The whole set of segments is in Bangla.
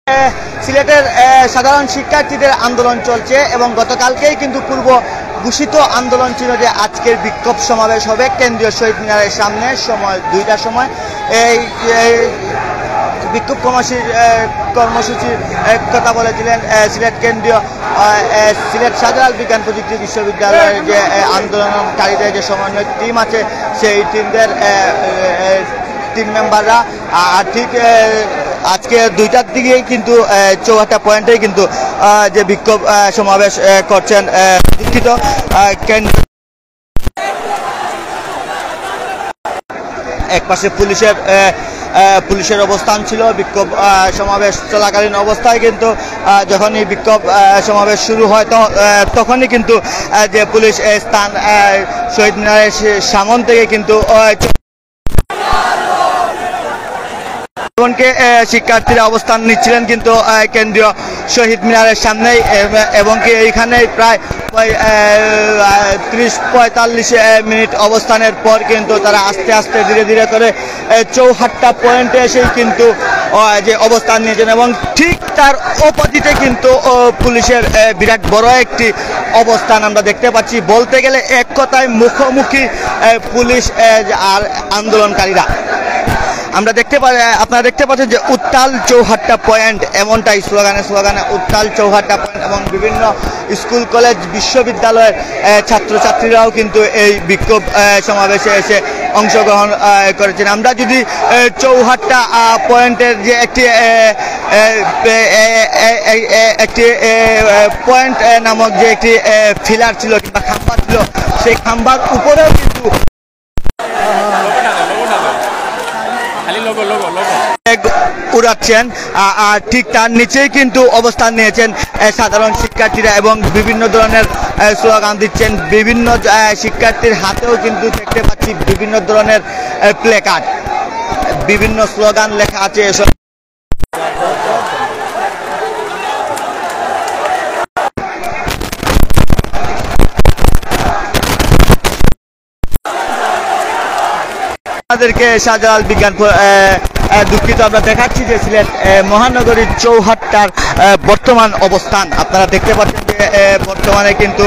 সিলেটের সাধারণ শিক্ষার্থীদের আন্দোলন চলছে এবং গতকালকেই কিন্তু পূর্ব ঘোষিত আন্দোলন ছিল যে আজকের বিক্ষোভ সমাবেশ হবে কেন্দ্রীয় শহীদ মিনারের সামনে সময় 2টার সময়। এই বিক্ষোভ কর্মসূচির কথা বলেছিলেন সিলেট কেন্দ্রীয় সিলেট শাহজালাল বিজ্ঞান প্রযুক্তি বিশ্ববিদ্যালয়ের যে আন্দোলনকারীদের যে সমন্বয় টিম আছে সেই টিমদের টিম মেম্বাররা ঠিক আজকে 2টার দিকেই কিন্তু 64টা পয়েন্টেই কিন্তু যে বিক্ষোভ সমাবেশ করছেন। দুঃখিত, একপাশে পুলিশের অবস্থান ছিল বিক্ষোভ সমাবেশ চলাকালীন অবস্থায়, কিন্তু যখনই বিক্ষোভ সমাবেশ শুরু হয় তখনই কিন্তু যে পুলিশ স্থান শহীদ মিনারের সামন থেকে কিন্তু শিক্ষার্থীরা অবস্থান নিচ্ছিলেন কিন্তু কেন্দ্রীয় শহীদ মিনারের সামনেই এবং কি এইখানে প্রায় 30-45 মিনিট অবস্থানের পর কিন্তু তারা আস্তে আস্তে ধীরে ধীরে করে 64টা পয়েন্টে এসেই কিন্তু যে অবস্থান নিয়েছেন এবং ঠিক তার অপোজিটে কিন্তু পুলিশের বিরাট বড় একটি অবস্থান আমরা দেখতে পাচ্ছি। বলতে গেলে এক কথায় মুখোমুখি পুলিশ আর আন্দোলনকারীরা। আপনারা দেখতে পাচ্ছেন যে উত্তাল 64টা পয়েন্ট, এমনটাই স্লোগানে উত্তাল 64টা পয়েন্ট এবং বিভিন্ন স্কুল কলেজ বিশ্ববিদ্যালয়ের ছাত্রছাত্রীরাও কিন্তু এই বিক্ষোভ সমাবেশে এসে অংশগ্রহণ করেছেন। আমরা যদি 64টা পয়েন্টের যে একটি পয়েন্ট নামক যে একটি ফিলার ছিল কিংবা খাম্বা ছিল, সেই খাম্বার উপরেও কিন্তু উড়াচ্ছেন আর ঠিক তার নিচেই কিন্তু অবস্থান নিয়েছেন সাধারণ শিক্ষার্থীরা এবং বিভিন্ন ধরনের স্লোগান দিচ্ছেন। বিভিন্ন শিক্ষার্থীর হাতেও কিন্তু দেখতে পাচ্ছি বিভিন্ন ধরনের প্লেকার্ড, বিভিন্ন স্লোগান লেখা আছে। এসব আমাদেরকে শাহজালাল বিজ্ঞান দুঃখিত আমরা দেখাচ্ছি যে সিলেট মহানগরীর চৌহাট্টার বর্তমান অবস্থান। আপনারা দেখতে পাচ্ছেন যে বর্তমানে কিন্তু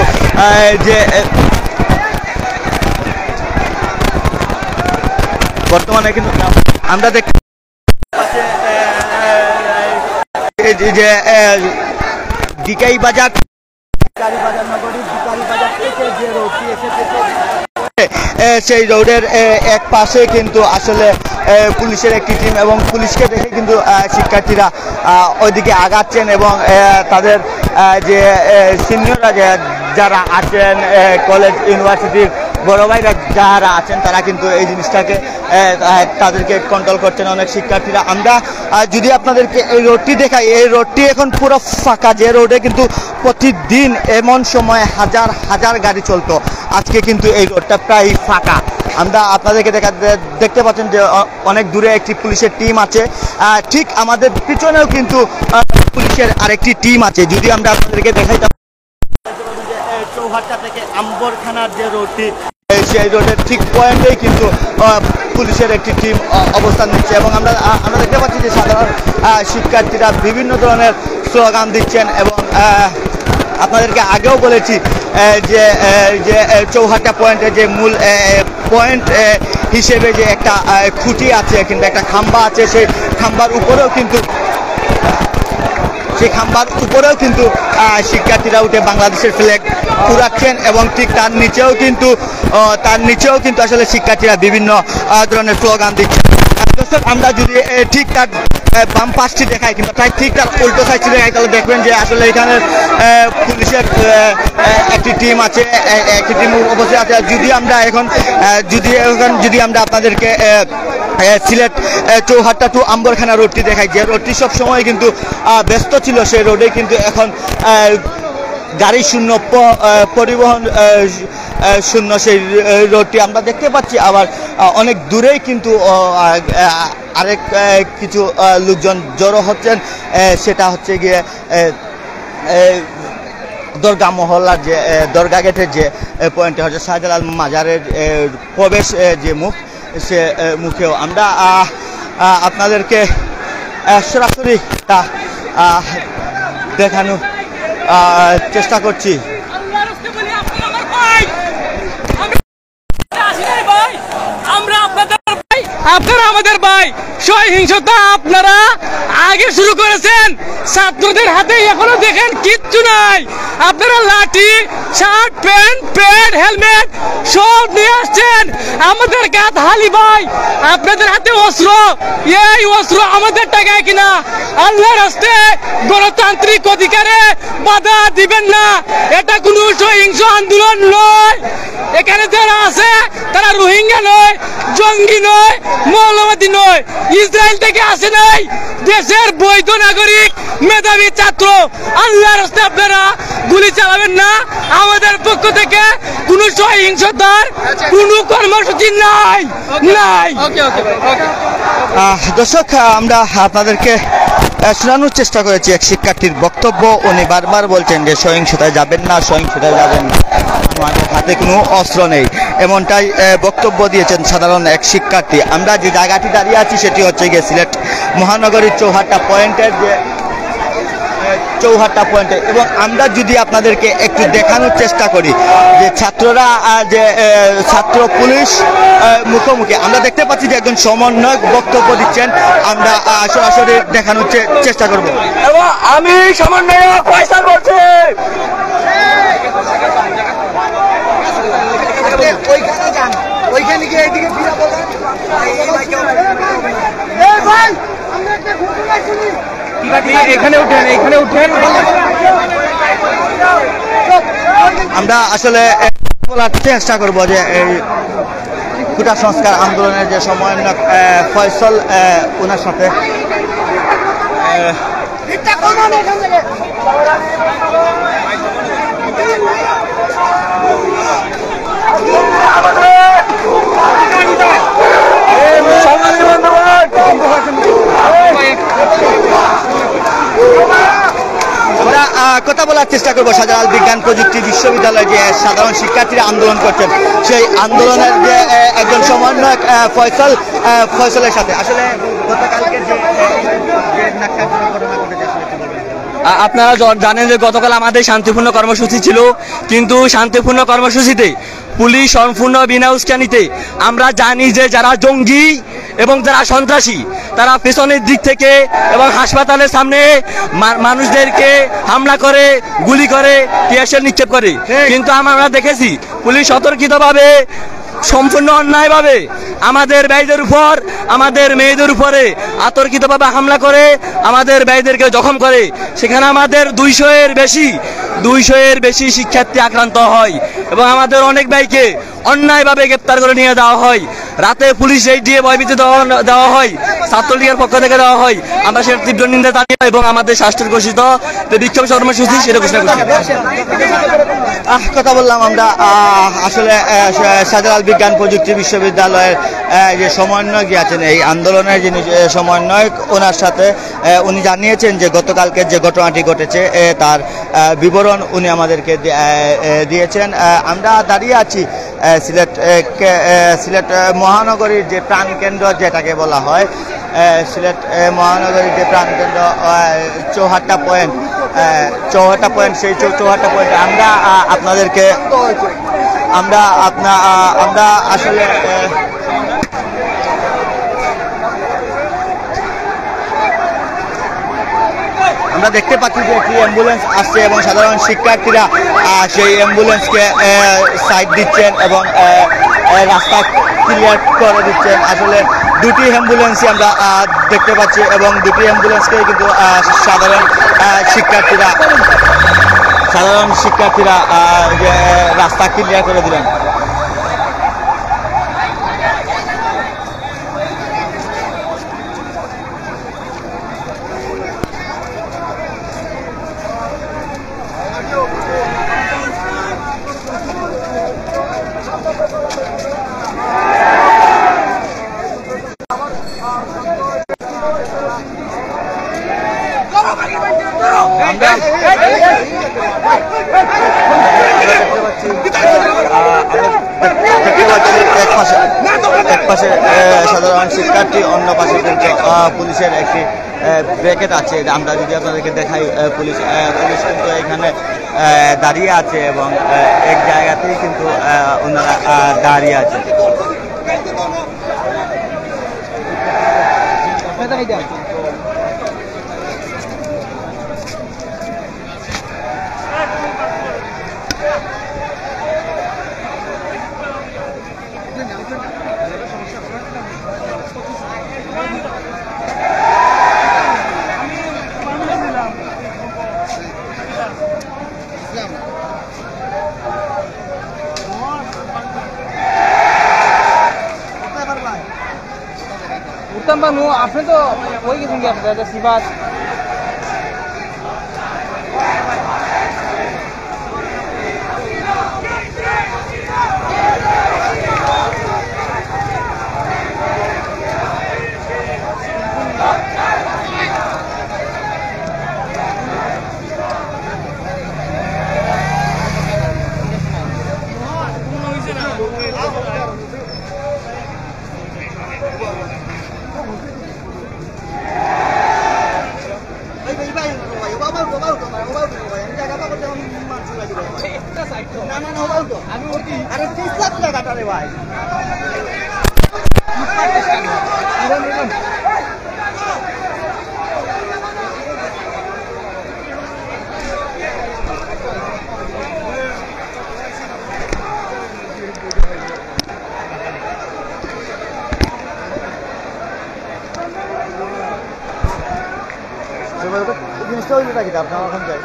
আমরা দেখতে যে ডিকাই বাজার নগরী ডিকাই বাজার থেকে যে রোডটি এসেছে সেই রোডের এক পাশে কিন্তু আসলে পুলিশের একটি টিম এবং পুলিশকে দেখে কিন্তু শিক্ষার্থীরা ওইদিকে আগাচ্ছেন এবং তাদের যে সিনিয়ররা যারা আছেন কলেজ ইউনিভার্সিটির বড় ভাইরা যারা আছেন তারা কিন্তু এই জিনিসটাকে তাদেরকে কন্ট্রোল করছেন অনেক শিক্ষার্থীরা। আমরা যদি আপনাদেরকে এই রোডটি দেখাই, এই রোডটি এখন পুরো ফাঁকা, যে রোডে কিন্তু প্রতিদিন এমন সময় হাজার হাজার গাড়ি চলতো, আজকে কিন্তু এই রোডটা প্রায় ফাঁকা। আমরা আপনাদেরকে দেখতে পাচ্ছেন যে অনেক দূরে একটি পুলিশের টিম আছে, ঠিক আমাদের পিছনেও কিন্তু পুলিশের আরেকটি টিম আছে। যদি আমরা আপনাদেরকে দেখাই চৌহাট্টা থেকে আম্বরখানার যে রোডটি, সেই রোডের ঠিক পয়েন্টেই কিন্তু পুলিশের একটি টিম অবস্থান নিচ্ছে এবং আমরা দেখতে পাচ্ছি যে সাধারণ শিক্ষার্থীরা বিভিন্ন ধরনের স্লোগান দিচ্ছেন এবং আপনাদেরকে আগেও বলেছি যে চৌহাট্টা পয়েন্টের যে মূল পয়েন্ট হিসেবে যে একটা খুঁটি আছে কিংবা একটা খাম্বা আছে, সেই খাম্বার উপরেও কিন্তু শিক্ষার্থীরা উঠে বাংলাদেশের ফ্ল্যাগ উড়াচ্ছেন এবং ঠিক তার নিচেও কিন্তু আসলে শিক্ষার্থীরা বিভিন্ন ধরনের স্লোগান দিচ্ছেন। দর্শক, আমরা যদি ঠিক তার বাম পাশটি দেখাই কিংবা ঠিক তার উল্টো সাইডটি দেখাই তাহলে দেখবেন যে আসলে এখানে পুলিশের একটি টিম আছে, একটি টিম উপস্থিত আছে। যদি আমরা আপনাদেরকে সিলেট চৌহাট্টা টু আম্বরখানা রোডটি দেখাই, যে রোডটি সব সময় কিন্তু ব্যস্ত ছিল, সেই রোডে কিন্তু এখন গাড়ি শূন্য, পরিবহন শূন্য সেই রোডটি আমরা দেখতে পাচ্ছি। আবার অনেক দূরেই কিন্তু আরেক কিছু লোকজন জড়ো হচ্ছেন, সেটা হচ্ছে গিয়ে দরগা মহল্লার যে দরগা গেটের যে পয়েন্টে হচ্ছে শাহজালাল মাজারের প্রবেশ যে মুখ, সে মুখেও আমরা আপনাদেরকে সরাসরি তা দেখানোর চেষ্টা করছি। আপনারা আমাদের ভাই, সহিংসতা আপনারা আগে শুরু করেছেন, ছাত্রদের হাতে এখনো দেখেন কিচ্ছু নাই। আপনারা লাঠি, শার্ট, প্যান্ট, হেলমেট সব নিয়ে আসছেন, আমাদের কাছে হালি ভাই, আপনাদের হাতে অস্ত্র। এই অস্ত্র আমাদের টাকায় কিনা, আল্লাহর রাস্তে গণতান্ত্রিক অধিকারে বাধা দিবেন না। এটা কোনো সহিংস আন্দোলন নয়। এখানে যারা আছে তারা রোহিঙ্গা নয়, জঙ্গি নয়, মৌলবাদী নয়, ইসরায়েল থেকে আসে নাই, দেশের বৈধ নাগরিক, মেধাবী ছাত্র। আল্লাহর রাস্তে আপনারা গুলি চালাবেন না। আমাদের পক্ষ থেকে কোনো সহিংসতার কোনো কর্মসূচি নাই। দর্শক, আমরা আপনাদেরকে শোনানোর চেষ্টা করেছি এক শিক্ষার্থীর বক্তব্য। উনি বারবার বলছেন যে সহিংসতায় যাবেন না, সহিংসতায় যাবেন না, আমাদের হাতে কোনো অস্ত্র নেই, এমনটাই বক্তব্য দিয়েছেন সাধারণ এক শিক্ষার্থী। আমরা যে জায়গাটি দাঁড়িয়ে আছি সেটি হচ্ছে গিয়ে সিলেট মহানগরীর চৌহাট্টা পয়েন্টের পয়েন্টে। এবং আমরা যদি আপনাদেরকে একটু দেখানোর চেষ্টা করি যে ছাত্ররা যে ছাত্র পুলিশ মুখোমুখি, আমরা দেখতে পাচ্ছি যে একজন সমন্বয়ক বক্তব্য দিচ্ছেন। আমরা সরাসরি দেখানোর চেষ্টা করব। এবং আমি সমন্বয়ক ফয়সাল বলছি। ওইখানে গিয়ে এদিকে এখানে উঠেন। আমরা আসলে বলার চেষ্টা করবো যে এই কোটা সংস্কার আন্দোলনের যে সমন্বয়ক ফয়সল, ওনার সাথে আমরা কথা বলার চেষ্টা করবো শাহজালাল বিজ্ঞান প্রযুক্তি বিশ্ববিদ্যালয়ে যে সাধারণ শিক্ষার্থীরা আন্দোলন করছেন, সেই আন্দোলনের যে একজন সমন্বয়ক ফয়সলের সাথে। আসলে গতকালকে যে ঘটনা ঘটেছে, আপনারা জানেন যে গতকাল আমাদের শান্তিপূর্ণ কর্মসূচি ছিল, কিন্তু শান্তিপূর্ণ কর্মসূচিতে পুলিশ সম্পূর্ণ বিনা উস্কানিতে, আমরা জানি যে যারা জঙ্গি এবং যারা সন্ত্রাসী তারা পেছনের দিক থেকে এবং হাসপাতালের সামনে মানুষদেরকে হামলা করে, গুলি করে, টিয়ারশেল নিক্ষেপ করে। কিন্তু আমরা দেখেছি পুলিশ সতর্কিতভাবে, সম্পূর্ণ অন্যায়ভাবে আমাদের ভাইদের উপর, আমাদের মেয়েদের উপরে আতর্কিতভাবে হামলা করে আমাদের ভাইদেরকে জখম করে। সেখানে আমাদের 200 এর বেশি শিক্ষার্থী আক্রান্ত হয় এবং আমাদের অনেক ভাইকে অন্যায়ভাবে গ্রেপ্তার করে নিয়ে যাওয়া হয়। রাতে পুলিশ রেড দিয়ে ভয়ভীতি দেওয়া হয়, ছাত্রলীগের পক্ষ থেকে দেওয়া হয়। আমরা সেটা তীব্র নিন্দা জানাই এবং আমাদের স্বাস্থ্যের ঘোষিত যে বিক্ষোভ কর্মসূচি সেটা ঘোষণা করছি। কথা বললাম আমরা আসলে শাহজালাল বিজ্ঞান প্রযুক্তি বিশ্ববিদ্যালয়ের যে সমন্বয়ক আছেন এই আন্দোলনের যিনি সমন্বয়ক, ওনার সাথে উনি জানিয়েছেন যে গতকালকে যে ঘটনাটি ঘটেছে তার বিবরণ উনি আমাদেরকে দিয়েছেন। আমরা দাঁড়িয়ে আছি সিলেট মহানগরীর যে প্রাণকেন্দ্র যেটাকে বলা হয়, সিলেট মহানগরীর যে প্রাণকেন্দ্র চৌহাট্টা পয়েন্ট, সেই চৌহাট্টা পয়েন্ট আমরা আপনাদেরকে আমরা আসলে আমরা দেখতে পাচ্ছি যে একটি অ্যাম্বুলেন্স আসছে এবং সাধারণ শিক্ষার্থীরা সেই অ্যাম্বুলেন্সকে সাইড দিচ্ছেন এবং রাস্তা ক্লিয়ার করে দিচ্ছেন। আসলে দুটি অ্যাম্বুলেন্সই আমরা দেখতে পাচ্ছি এবং দুটি অ্যাম্বুলেন্সকে কিন্তু সাধারণ শিক্ষার্থীরা রাস্তা ক্লিয়ার করে দিলেন। আমরা দেখতে পাচ্ছি এক পাশে সাধারণ শিক্ষার্থী, অন্য পাশে কিন্তু পুলিশের একটি ব্র্যাকেট আছে। আমরা যদি আপনাদেরকে দেখাই, পুলিশ কিন্তু এখানে দাঁড়িয়ে আছে এবং এক জায়গাতেই কিন্তু ওনারা দাঁড়িয়ে আছে। উত্তম বানু আপনি তো ওই গেছেন কি আপনাদের সিবাস জিনিসটা হইলে থাকি আপনার ওখান যায়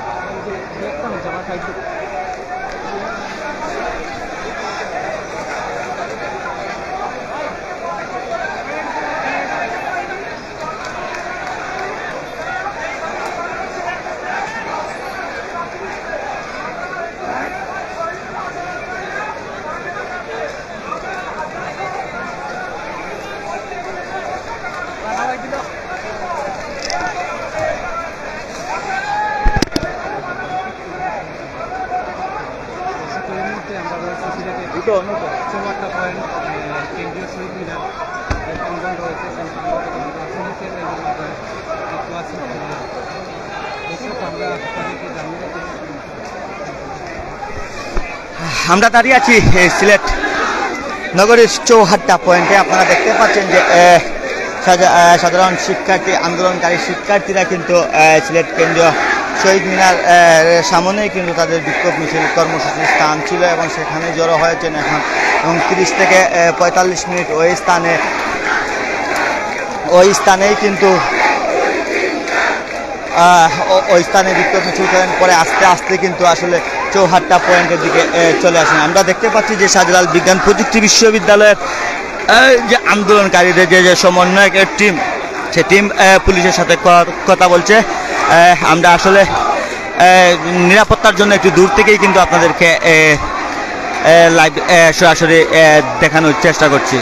চৌমাত্রা পয়েন্ট কেন্দ্রীয় শহীদ মিনার অঙ্গন রয়েছে আমরা দাঁড়িয়ে আছি সিলেট নগরীর চৌহাট্টা পয়েন্টে। আপনারা দেখতে পাচ্ছেন যে সাধারণ শিক্ষার্থী, আন্দোলনকারী শিক্ষার্থীরা কিন্তু সিলেট কেন্দ্রীয় শহীদ মিনার সামনেই কিন্তু তাদের বিক্ষোভ মিছিল কর্মসূচির স্থান ছিল এবং সেখানে জড়ো হয়েছেন এখন, এবং 30 থেকে 45 মিনিট ওই স্থানেই কিন্তু ওই স্থানে বিক্ষোভ মিছিল করেন। পরে আস্তে আস্তে কিন্তু আসলে চৌহাট্টা পয়েন্টের দিকে চলে আসেন। আমরা দেখতে পাচ্ছি যে শাহজালাল বিজ্ঞান প্রযুক্তি বিশ্ববিদ্যালয়ের যে আন্দোলনকারীদের যে সমন্বয়কের টিম, সে টিম পুলিশের সাথে কথা বলছে। আমরা আসলে নিরাপত্তার জন্য একটু দূর থেকেই কিন্তু আপনাদেরকে লাইভ সরাসরি দেখানোর চেষ্টা করছি।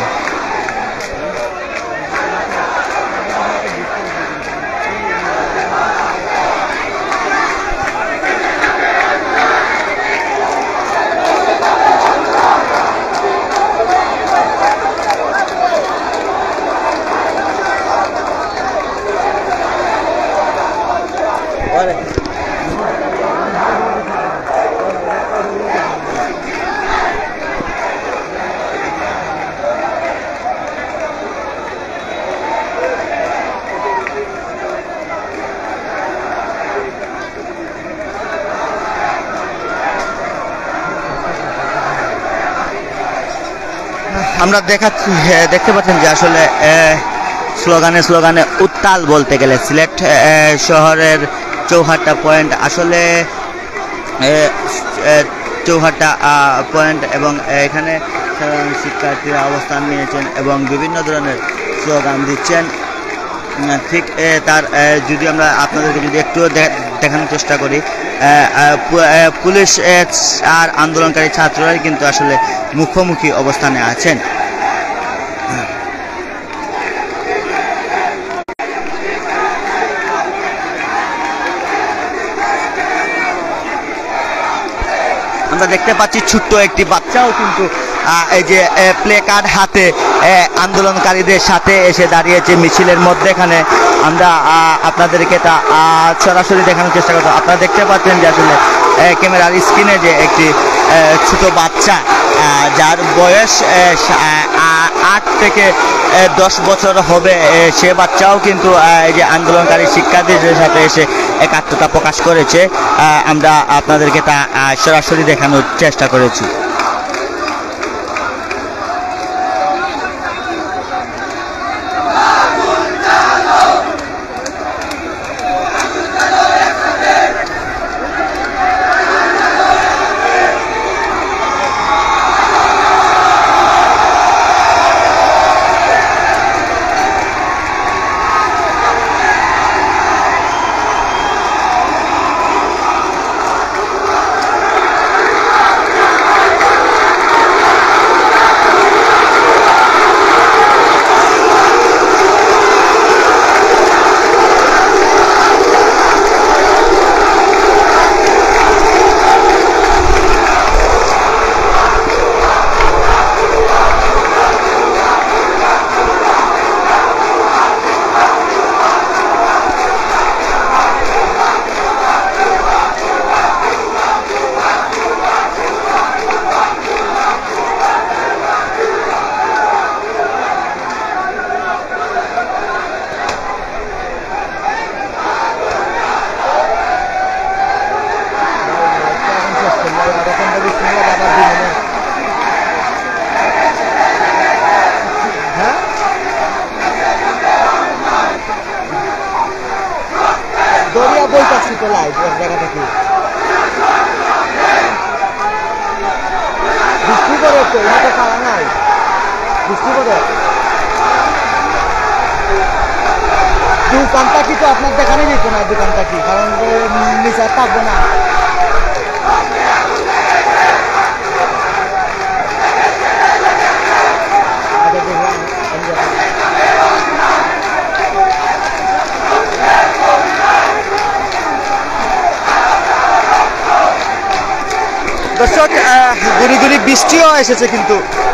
আমরা দেখতে পাচ্ছেন যে আসলে স্লোগানে উত্তাল বলতে গেলে সিলেট শহরের চৌহাট্টা পয়েন্ট আসলে চৌহাট্টা পয়েন্ট, এবং এখানে সাধারণ শিক্ষার্থীরা অবস্থান নিয়েছেন এবং বিভিন্ন ধরনের স্লোগান দিচ্ছেন। ঠিক তার যদি আমরা আপনাদেরকে যদি একটু দেখানোর চেষ্টা করি, পুলিশ আর আন্দোলনকারী ছাত্ররাই কিন্তু আসলে মুখোমুখি অবস্থানে আছেন। আমরা দেখতে পাচ্ছি ছোট্ট একটি বাচ্চাও কিন্তু এই যে প্লে কার্ড হাতে আন্দোলনকারীদের সাথে এসে দাঁড়িয়েছে মিছিলের মধ্যেখানে। আমরা আপনাদেরকে তা সরাসরি দেখানোর চেষ্টা করবো। আপনারা দেখতে পাচ্ছেন যে আসলে ক্যামেরার স্ক্রিনে যে একটি ছোট বাচ্চা যার বয়স 8 থেকে 10 বছর হবে, সে বাচ্চাও কিন্তু এই যে আন্দোলনকারী শিক্ষার্থীদের সাথে এসে একাত্মতা প্রকাশ করেছে। আমরা আপনাদেরকে তা সরাসরি দেখানোর চেষ্টা করেছি। দরিয়া বইতাছি তো লাইভ এক জায়গা থেকে বৃষ্টি করে, তো এটা খাওয়া নাই, বৃষ্টি করে দোকানটা কি তো আপনার দেখানো যেত না, দোকানটা কি কারণ নিচে থাকবো না। দর্শক, গুড়ি গুড়ি বৃষ্টিও এসেছে কিন্তু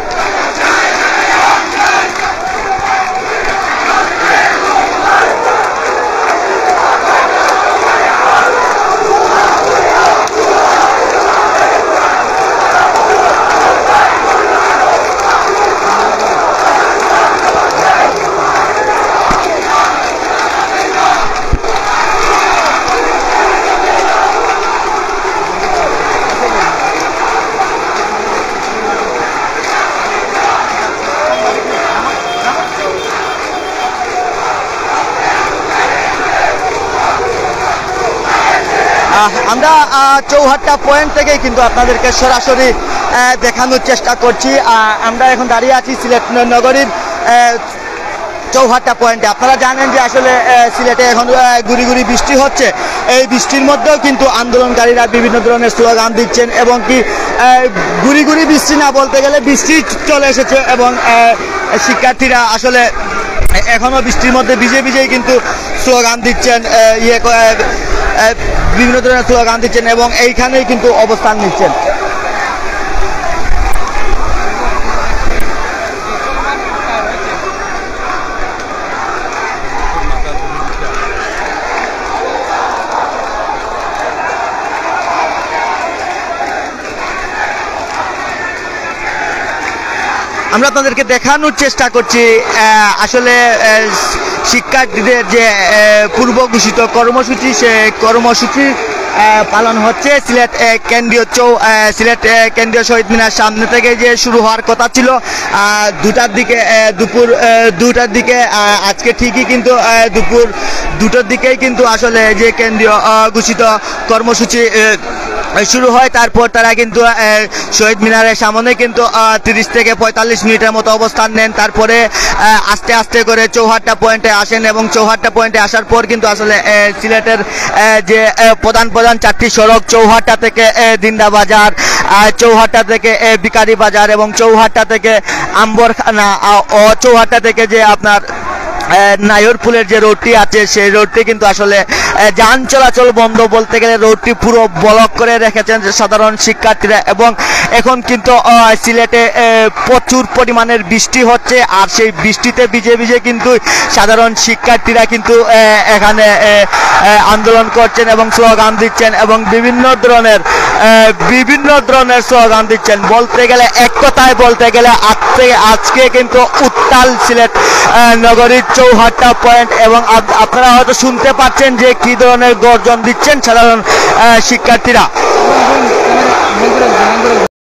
আমরা চৌহাট্টা পয়েন্ট থেকেই কিন্তু আপনাদেরকে সরাসরি দেখানোর চেষ্টা করছি। আমরা এখন দাঁড়িয়ে আছি সিলেট নগরীর চৌহাট্টা পয়েন্টে। আপনারা জানেন যে আসলে সিলেটে এখন গুড়ি গুড়ি বৃষ্টি হচ্ছে। এই বৃষ্টির মধ্যেও কিন্তু আন্দোলনকারীরা বিভিন্ন ধরনের স্লোগান দিচ্ছেন এবং কি গুড়ি গুড়ি বৃষ্টি না বলতে গেলে বৃষ্টি চলে এসেছে এবং শিক্ষার্থীরা আসলে এখনও বৃষ্টির মধ্যে ভিজে ভিজেই কিন্তু স্লোগান দিচ্ছেন, বিভিন্ন ধরনের স্লোগান দিচ্ছেন এবং এইখানেই কিন্তু অবস্থান নিচ্ছেন। আমরা আপনাদেরকে দেখানোর চেষ্টা করছি আসলে শিক্ষার্থীদের যে পূর্ব ঘোষিত কর্মসূচি, সে কর্মসূচি পালন হচ্ছে সিলেট কেন্দ্রীয় শহীদ মিনার সামনে থেকে যে শুরু হওয়ার কথা ছিল 2টার দিকে, দুপুর 2টার দিকে। আজকে ঠিকই কিন্তু দুপুর 2টার দিকেই কিন্তু আসলে যে কেন্দ্রীয় ঘোষিত কর্মসূচি শুরু হয়। তারপর তারা কিন্তু শহীদ মিনারের সামনে কিন্তু 30 থেকে 45 মিনিটের মতো অবস্থান নেন। তারপরে আস্তে আস্তে করে চৌহাট্টা পয়েন্টে আসেন এবং চৌহাট্টা পয়েন্টে আসার পর কিন্তু আসলে সিলেটের যে প্রধান 4টি সড়ক, চৌহাট্টা থেকে দিন্দা বাজার, চৌহাট্টা থেকে বিকারি বাজার এবং চৌহাট্টা থেকে আম্বরখানা ও চৌহাট্টা থেকে যে আপনার নায়রপুলের যে রোডটি আছে সেই রোডটি কিন্তু আসলে যান চলাচল বন্ধ বলতে গেলে রোডটি পুরো ব্লক করে রেখেছেন সাধারণ শিক্ষার্থীরা। এবং এখন কিন্তু সিলেটে প্রচুর পরিমাণের বৃষ্টি হচ্ছে, আর সেই বৃষ্টিতে ভিজে ভিজে কিন্তু সাধারণ শিক্ষার্থীরা কিন্তু এখানে আন্দোলন করছেন এবং স্লোগান দিচ্ছেন এবং বিভিন্ন ধরনের স্লোগান দিচ্ছেন। বলতে গেলে এক কথায় বলতে গেলে আজকে কিন্তু উত্তাল সিলেট নগরীর চৌহাট্টা পয়েন্ট। এবং আপনারা হয়তো শুনতে পাচ্ছেন যে কি ধরনের গর্জন দিচ্ছেন সাধারণ শিক্ষার্থীরা।